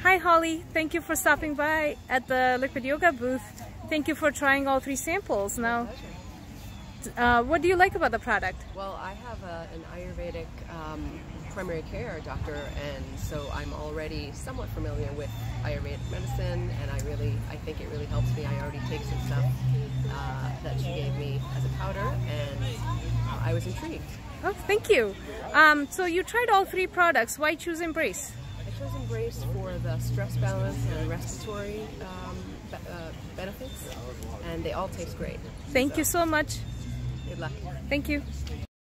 Hi Holly, thank you for stopping by at the Liquid Yoga booth. Thank you for trying all 3 samples. Now, what do you like about the product? Well, I have an Ayurvedic primary care doctor, and so I'm already somewhat familiar with Ayurvedic medicine, and I think it really helps me. I already take some stuff that she gave me as a powder, and I was intrigued. Oh, thank you. So you tried all 3 products. Why choose Embrace? I chose Embrace for the stress balance and respiratory benefits, and they all taste great. Thank you so much. Good luck. Thank you.